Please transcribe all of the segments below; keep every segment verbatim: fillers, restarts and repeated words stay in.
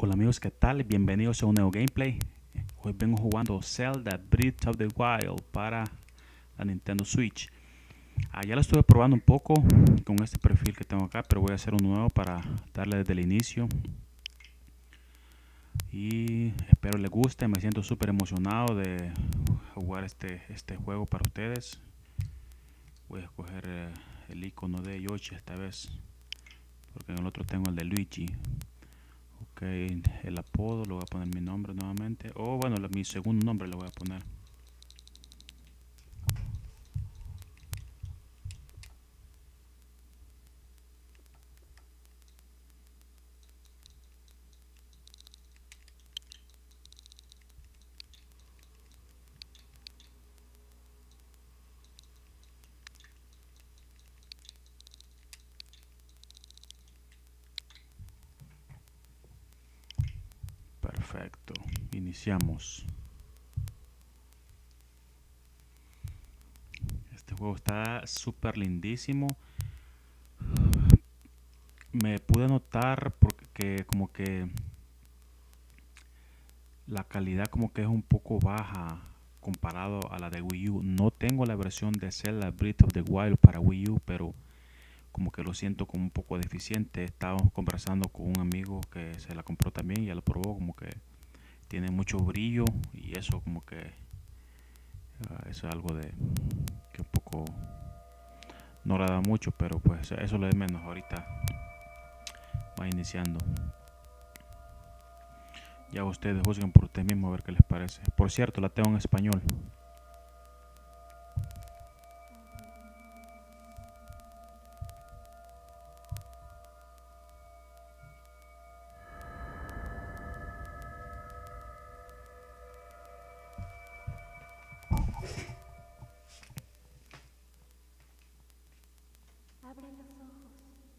Hola amigos, ¿qué tal? Bienvenidos a un nuevo gameplay. Hoy vengo jugando Zelda Breath of the Wild para la Nintendo Switch. Ah, ya lo estuve probando un poco con este perfil que tengo acá, pero voy a hacer un nuevo para darle desde el inicio. Y espero les guste, me siento súper emocionado de jugar este, este juego para ustedes. Voy a escoger eh, el icono de Yoshi esta vez, porque en el otro tengo el de Luigi. Ok, el apodo, lo voy a poner mi nombre nuevamente. O bueno, la, mi segundo nombre lo voy a poner. Perfecto, iniciamos. Este juego está súper lindísimo. Me pude notar porque como que la calidad como que es un poco baja comparado a la de Wii U. No tengo la versión de Zelda Breath of the Wild para Wii U, pero como que lo siento como un poco deficiente. Estábamos conversando con un amigo que se la compró también y ya lo probó, como que tiene mucho brillo y eso como que uh, eso es algo de que un poco no le da mucho, pero pues eso lo es menos. Ahorita va iniciando. Ya ustedes juzguen por ustedes mismos a ver qué les parece. Por cierto, la tengo en español. Abre los ojos.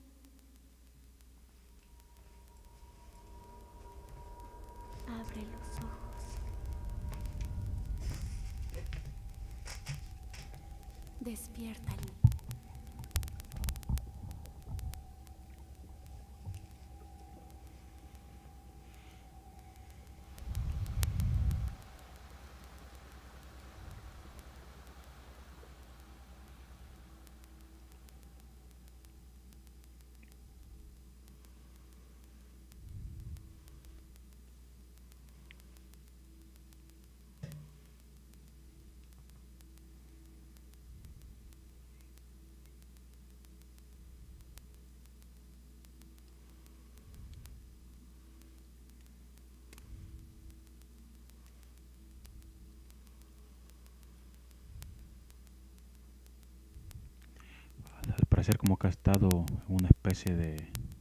Abre los ojos. Despiértalo. Al parecer como que ha estado en una especie de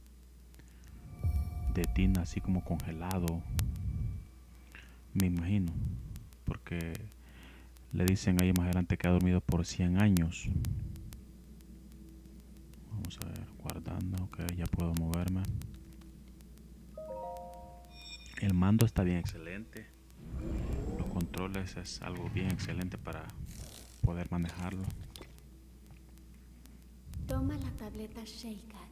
de tina así como congelado, me imagino, porque le dicen ahí más adelante que ha dormido por cien años. Vamos a ver, guardando, ok, ya puedo moverme. El mando está bien excelente. Los controles es algo bien excelente para poder manejarlo. Toma la tableta Sheikah.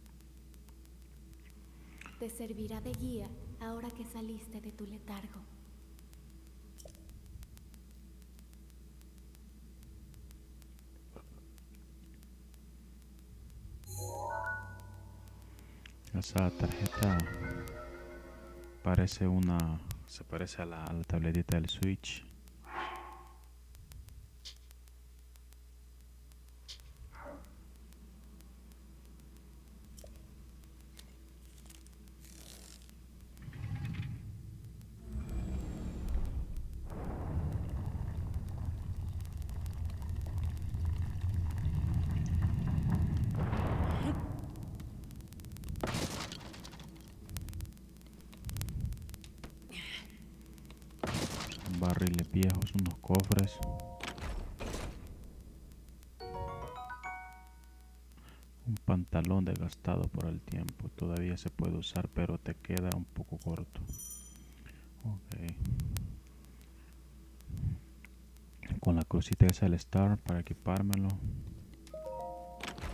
Te servirá de guía ahora que saliste de tu letargo. Esa tarjeta parece una, se parece a la, a la tabletita del Switch. Barriles viejos, unos cofres. Un pantalón desgastado por el tiempo. Todavía se puede usar, pero te queda un poco corto. Ok. Con la crucita esa del Star para equipármelo.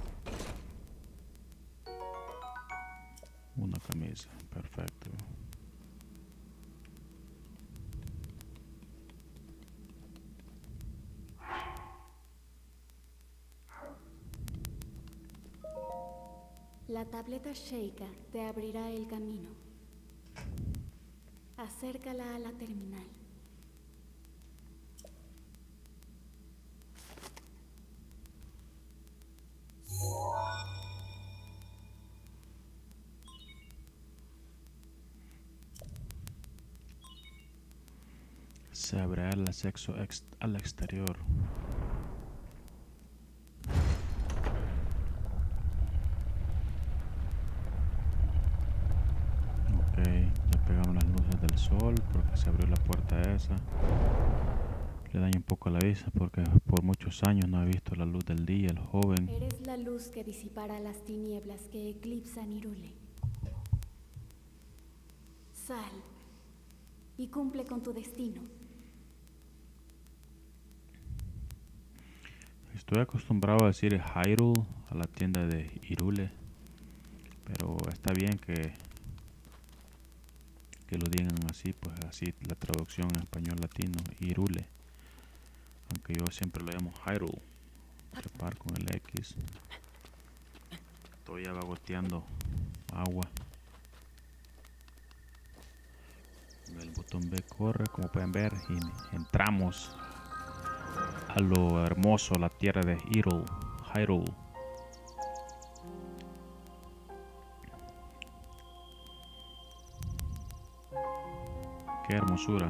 Una camisa, perfecto. La tableta Sheikah te abrirá el camino. Acércala a la terminal. Se abrirá el acceso ex al exterior. Ok, ya pegamos las luces del sol porque se abrió la puerta esa. Le daña un poco la vista porque por muchos años no ha visto la luz del día, el joven. Eres la luz que disipará las tinieblas que eclipsan Hyrule. Sal y cumple con tu destino. Estoy acostumbrado a decir Hyrule a la tienda de Hyrule, pero está bien que que lo digan así, pues así la traducción en español latino, Hyrule, aunque yo siempre lo llamo Hyrule, trepar con el X. Estoy ya va goteando agua. El botón B corre, como pueden ver, y entramos a lo hermoso, la tierra de Hyrule, Hyrule. Qué hermosura.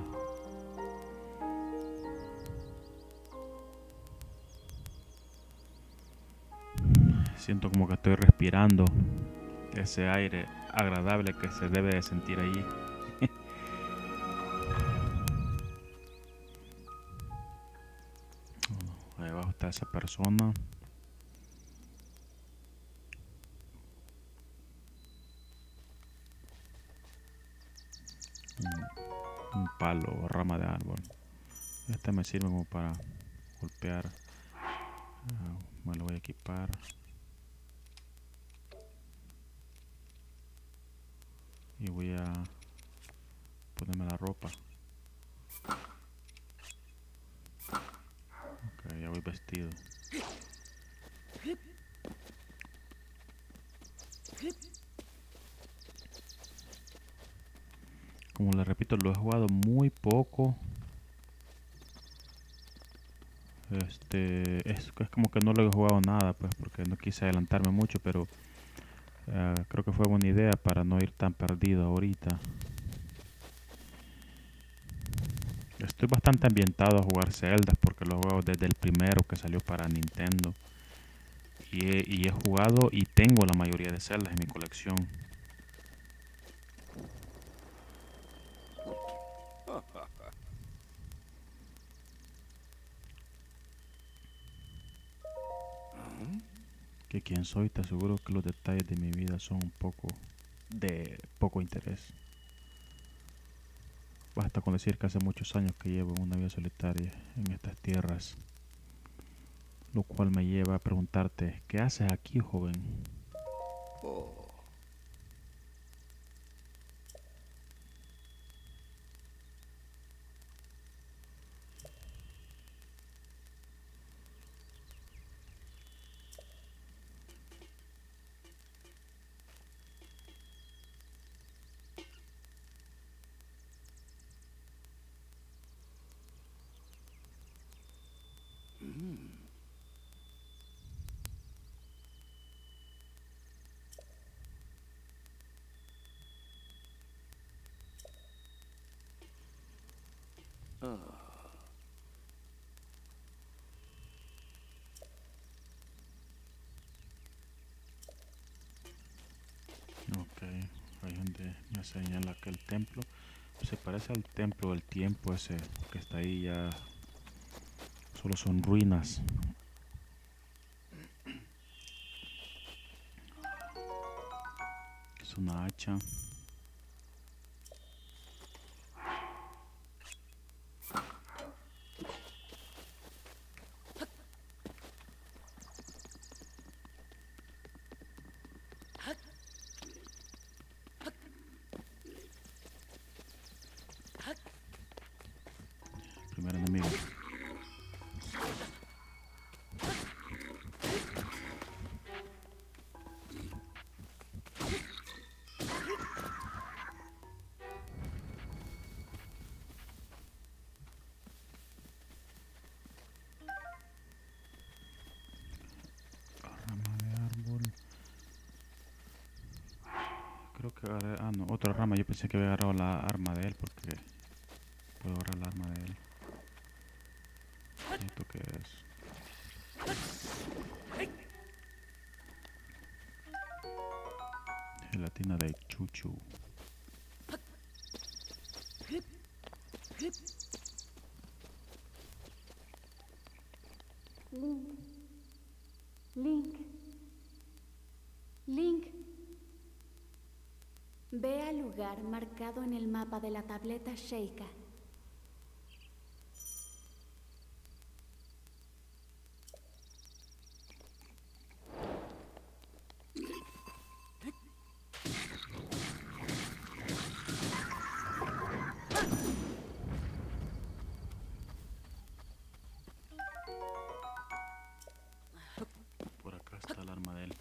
Siento como que estoy respirando ese aire agradable que se debe de sentir allí. Ahí abajo está esa persona. Un, un palo o rama de árbol. Este me sirve como para golpear. Uh, me lo voy a equipar. Y voy a ponerme la ropa. Ok, ya voy vestido. Como les repito, lo he jugado muy poco. Este es, es como que no lo he jugado nada, pues, porque no quise adelantarme mucho, pero uh, creo que fue buena idea para no ir tan perdido ahorita. Estoy bastante ambientado a jugar Zelda porque lo he jugado desde el primero que salió para Nintendo. Y he, y he jugado y tengo la mayoría de Zeldas en mi colección. Que quien soy, te aseguro que los detalles de mi vida son un poco de poco interés. Basta con decir que hace muchos años que llevo una vida solitaria en estas tierras, lo cual me lleva a preguntarte, ¿qué haces aquí, joven? Oh. Ok, ahí donde me señala que el templo se parece al templo del tiempo ese que está ahí, ya solo son ruinas. Es una hacha. Primer enemigo. creo que agarré... Ah, no, otra rama. Yo pensé que había agarrado la arma de él porque puedo agarrar la arma de él. ¿Y esto qué es? Gelatina de chuchu. Link. Link. Link. Ve al lugar marcado en el mapa de la tableta Sheikah. Por acá está el arma de él.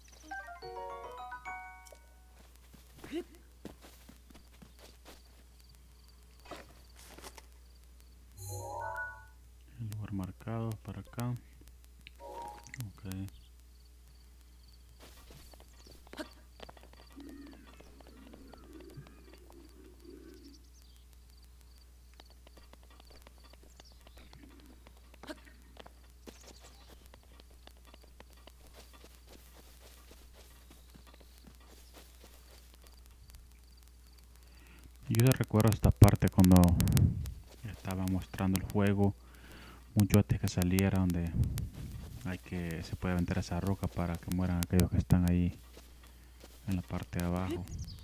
El lugar marcado para acá. Ok. Yo recuerdo esta parte cuando estaba mostrando el juego, mucho antes que saliera, donde hay que se puede aventar esa roca para que mueran aquellos que están ahí en la parte de abajo.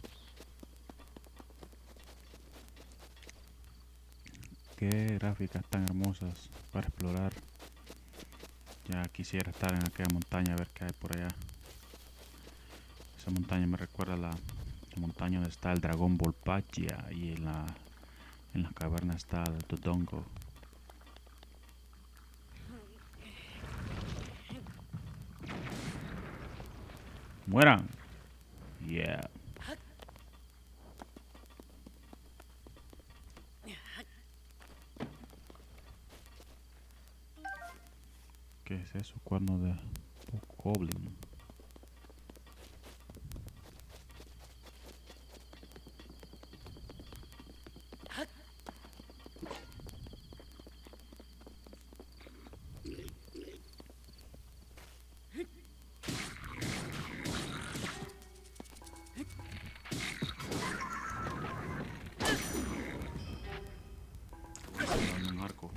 Qué gráficas tan hermosas para explorar. Ya quisiera estar en aquella montaña a ver qué hay por allá. Esa montaña me recuerda a la, la montaña donde está el dragón Volpachia, y en la en las cavernas está el Dodongo. ¡Mueran! Yeah. ¿Qué es eso? Cuerno de Goblin. Un arco.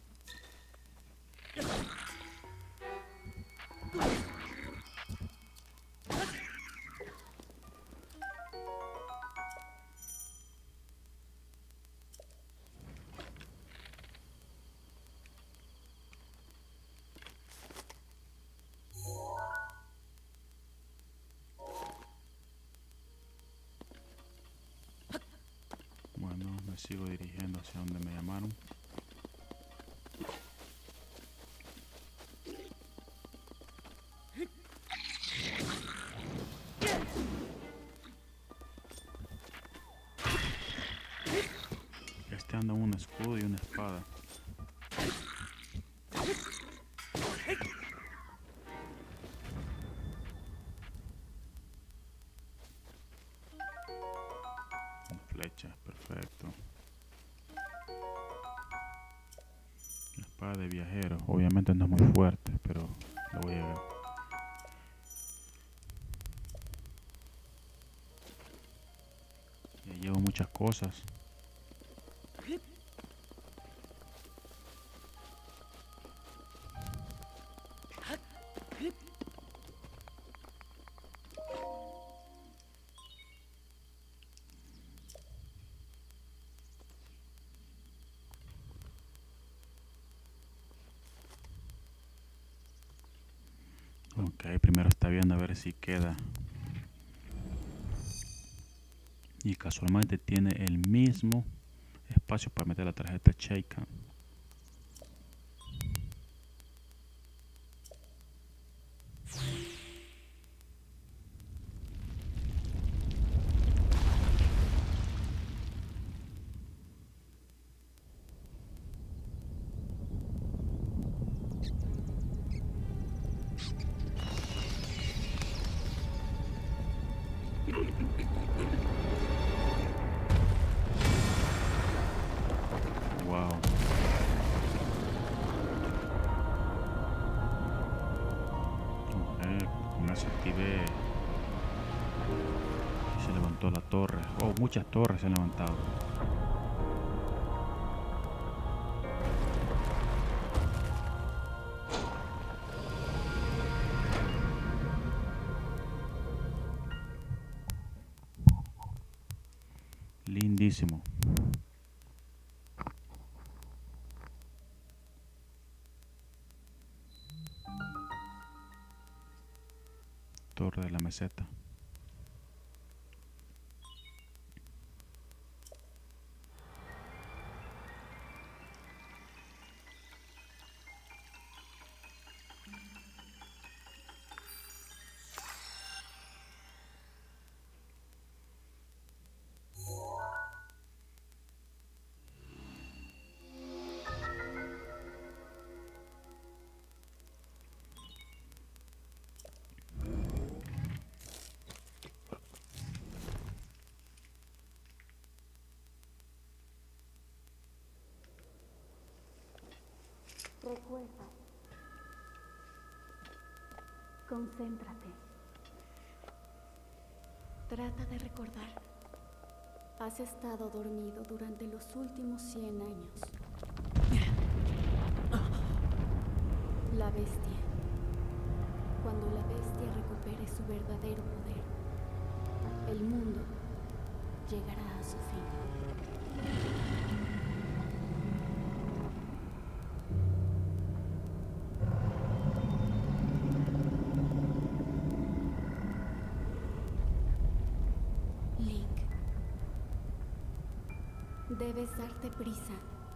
Bueno, me sigo dirigiendo hacia donde me llamaron. Este anda un escudo y una espada. Con flechas, perfecto. La espada de viajero, obviamente no es muy fuerte, pero lo voy a... Ya llevo muchas cosas. Ok, primero está viendo a ver si queda. Y casualmente tiene el mismo espacio para meter la tarjeta Sheikah. abajo. Ok, con eso activé. Y se levantó la torre. Oh, muchas torres se han levantado. Lindísimo. Torre de la meseta. Recuerda. Concéntrate. Trata de recordar. Has estado dormido durante los últimos cien años. La bestia. Cuando la bestia recupere su verdadero poder, el mundo llegará a su fin. Link, debes darte prisa.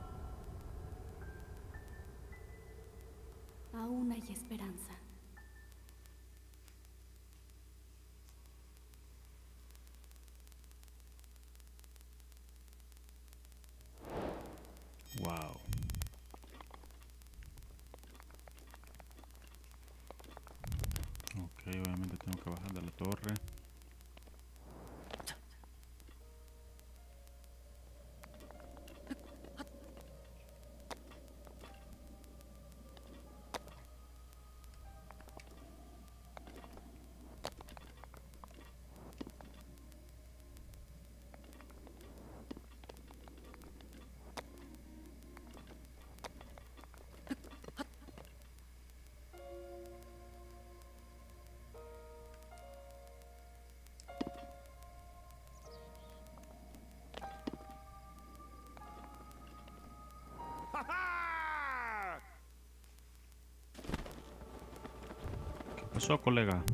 Aún hay esperanza. Wow. Ok, obviamente tengo que bajar de la torre. ¿Qué pasó, colega?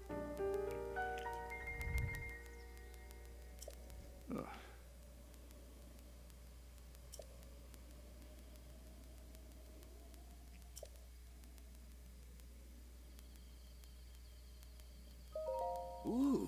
Ooh.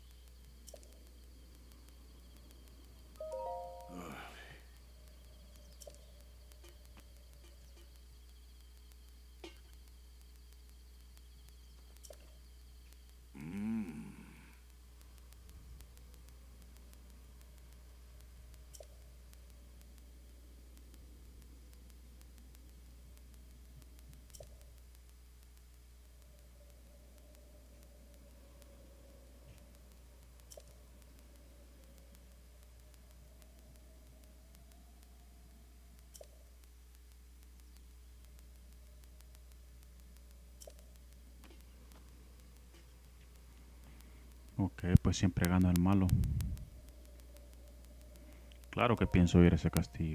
Ok, pues siempre gana el malo. Claro que pienso ir a ese castillo.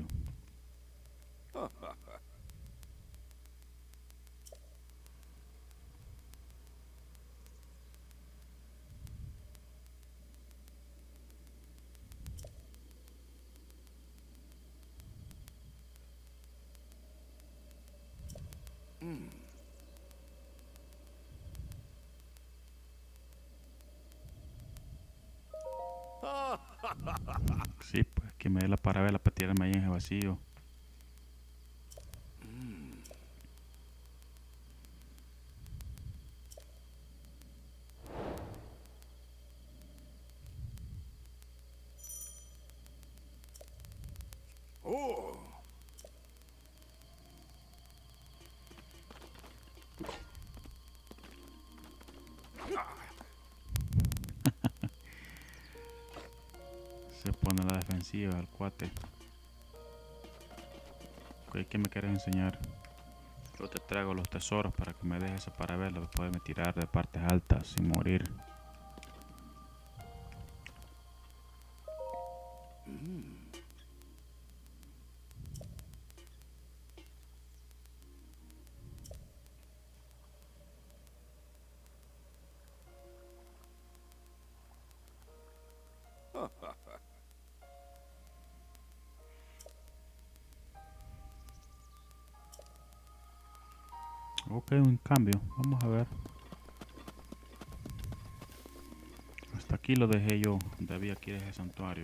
Sí, pues que me dé la parabela para tirarme ahí en ese vacío. Oh. Se pone a la defensiva el cuate. Ok, ¿qué me quieres enseñar? Yo te traigo los tesoros para que me dejes para verlo. Después de tirar de partes altas sin morir. Ok, un cambio. Vamos a ver. Hasta aquí lo dejé yo. Debía aquí ese santuario.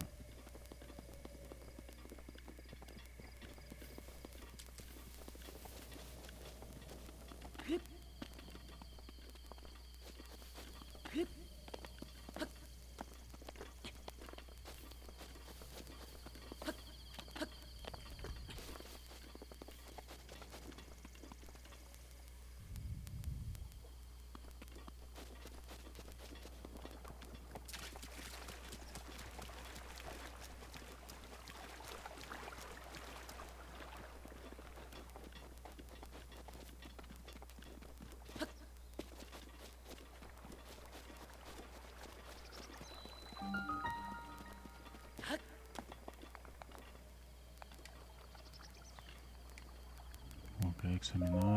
Ok, examinar.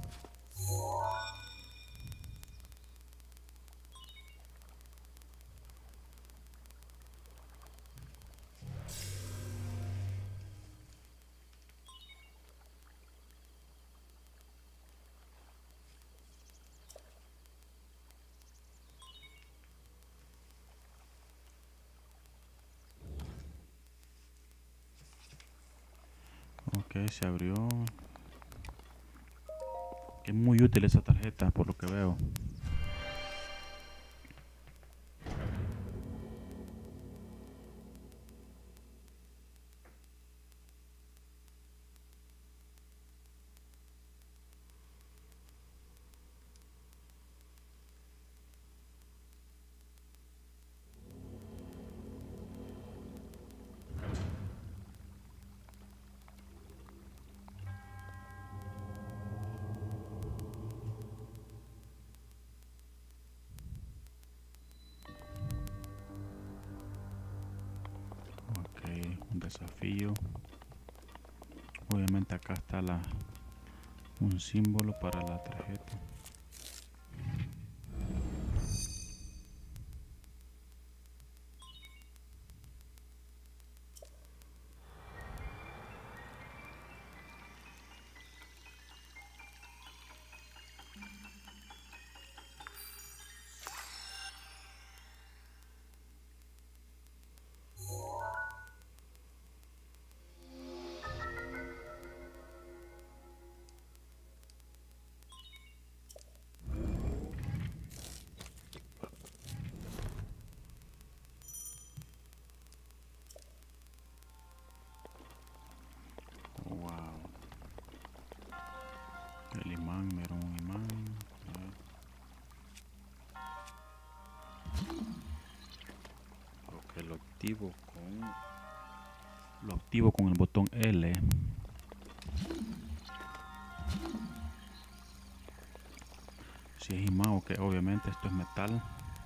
Ok, se abrió. Es muy útil esa tarjeta por lo que veo. Un desafío. Obviamente acá está la un símbolo para la tarjeta. El imán, era un imán. Ok, lo activo con lo activo con el botón L. Si es imán, ok, obviamente esto es metal.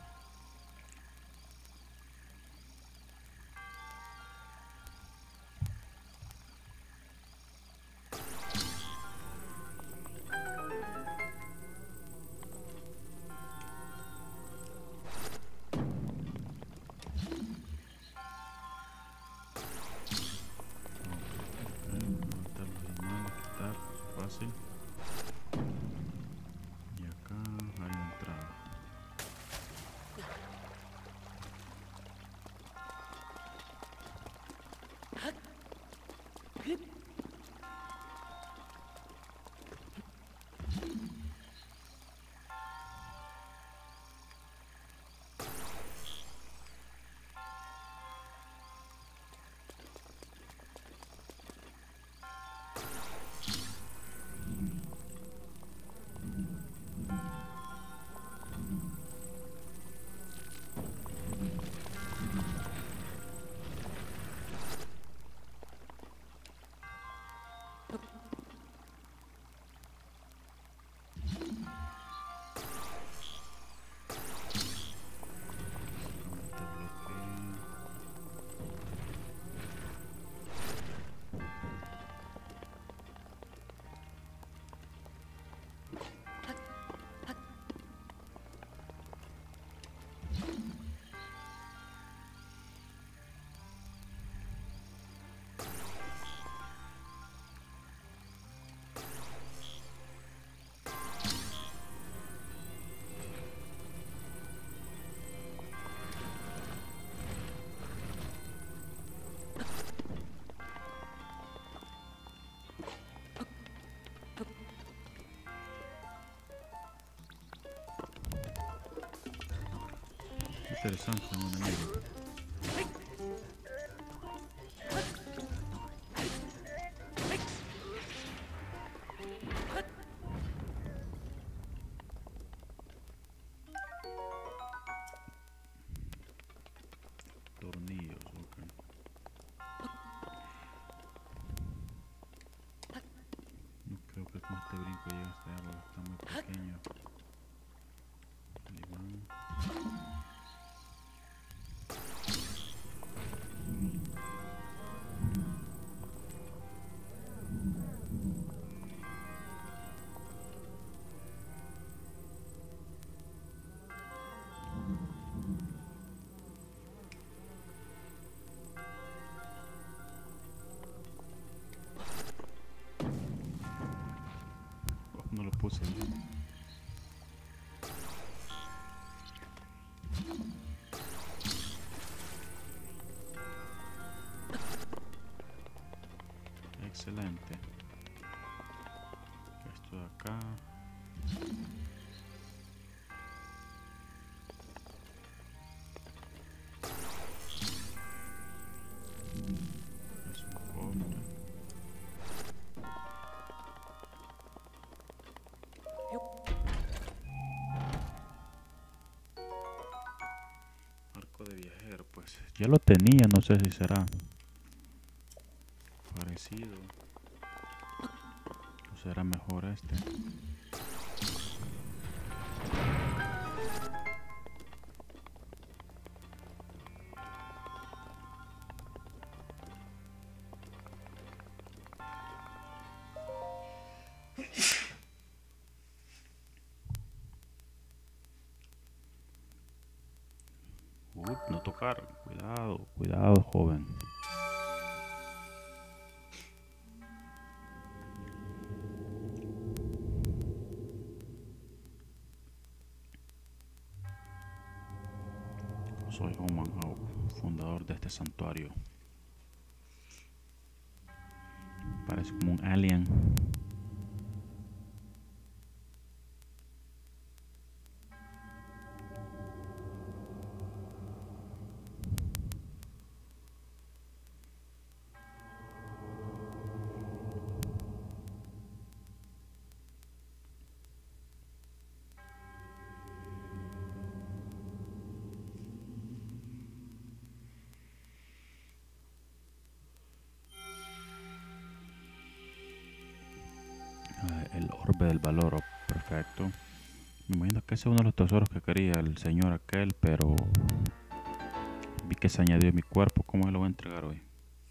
Y acá hay una entrada. interesante un enemigo. Tornillos, ok. No creo que con este brinco llegue hasta allá porque está muy pequeño. Ahí van. Oh, no lo puse bien. Excelente. Esto de acá. Es un cofre. Arco de viajero, pues ya lo tenía, no sé si será parecido o será mejor este. Up, no tocar, cuidado, cuidado, joven. Soy Human Hawk, fundador de este santuario. Parece como un alien. El orbe del valor, oh, perfecto. Me imagino que ese es uno de los tesoros que quería el señor aquel, pero vi que se añadió a mi cuerpo. ¿Cómo se lo voy a entregar hoy?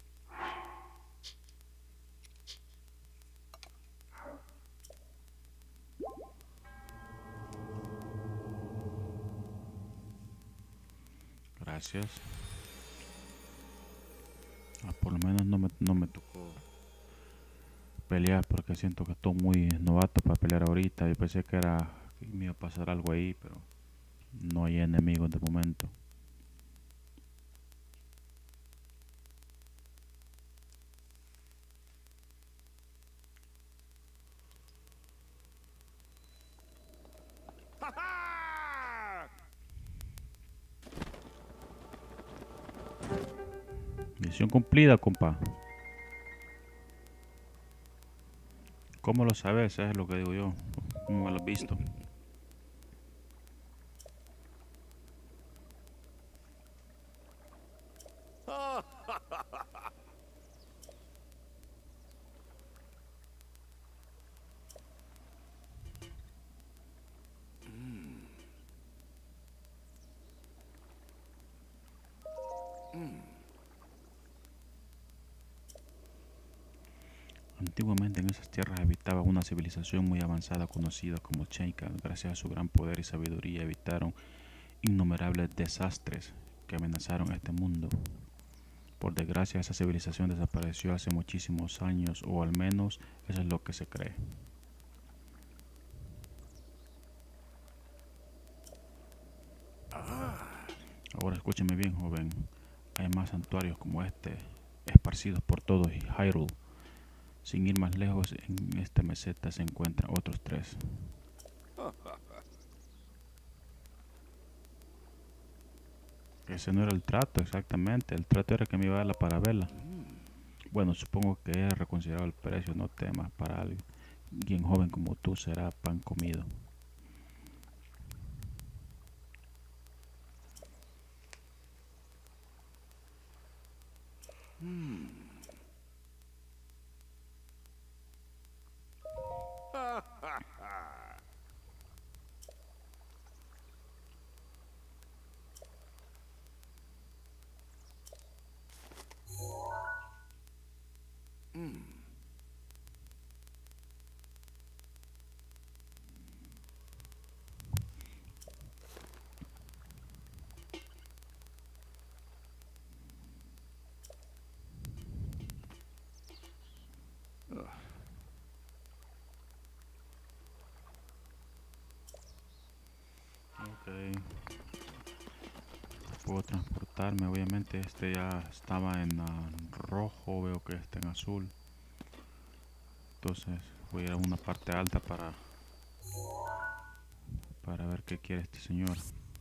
Gracias. Ah, por lo menos no me, no me tocó pelear porque siento que estoy muy novato para pelear ahorita. Yo pensé que era que me iba a pasar algo ahí, pero no hay enemigos de momento. Misión cumplida, compa. ¿Cómo lo sabes? Eso es lo que digo yo. ¿Cómo lo has visto? Antiguamente en esas tierras habitaba una civilización muy avanzada conocida como Sheikah. Gracias a su gran poder y sabiduría evitaron innumerables desastres que amenazaron este mundo. Por desgracia, esa civilización desapareció hace muchísimos años, o al menos eso es lo que se cree. Ahora escúcheme bien, joven. Hay más santuarios como este, esparcidos por todo Hyrule. Sin ir más lejos, en esta meseta se encuentran otros tres. Ese no era el trato exactamente. El trato era que me iba a dar la parabela. Bueno, supongo que he reconsiderado el precio, no temas. Para alguien joven como tú será pan comido. Ok. Puedo transportarme, obviamente este ya estaba en uh, rojo, veo que está en azul. Entonces voy a ir a una parte alta para para ver qué quiere este señor.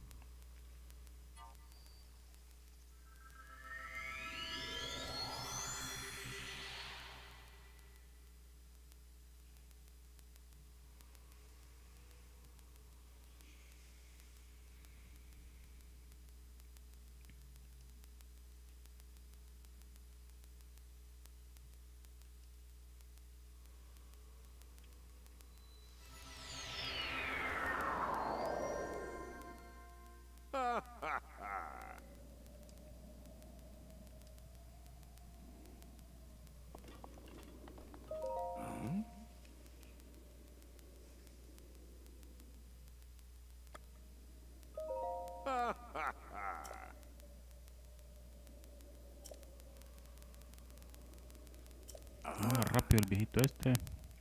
Ah, rápido el viejito este.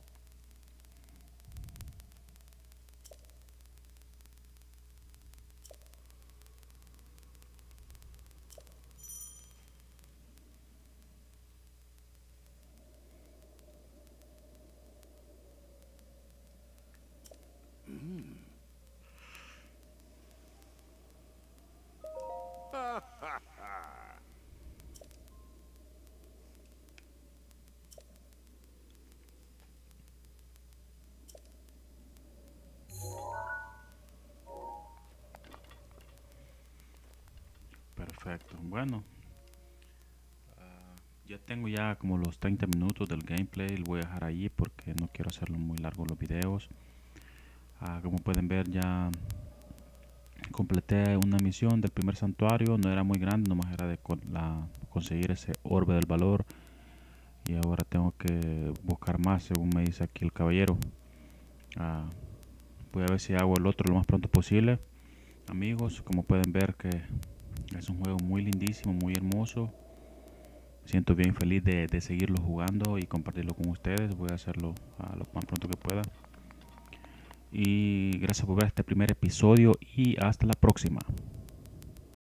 Perfecto, bueno, uh, ya tengo ya como los treinta minutos del gameplay. Lo voy a dejar allí porque no quiero hacerlo muy largo los videos. Uh, como pueden ver, ya completé una misión del primer santuario. No era muy grande, nomás era de con la, conseguir ese orbe del valor. Y ahora tengo que buscar más, según me dice aquí el caballero. Uh, voy a ver si hago el otro lo más pronto posible. Amigos, como pueden ver que es un juego muy lindísimo, muy hermoso. Me siento bien feliz de, de seguirlo jugando y compartirlo con ustedes. Voy a hacerlo uh, lo más pronto que pueda. Y gracias por ver este primer episodio y hasta la próxima.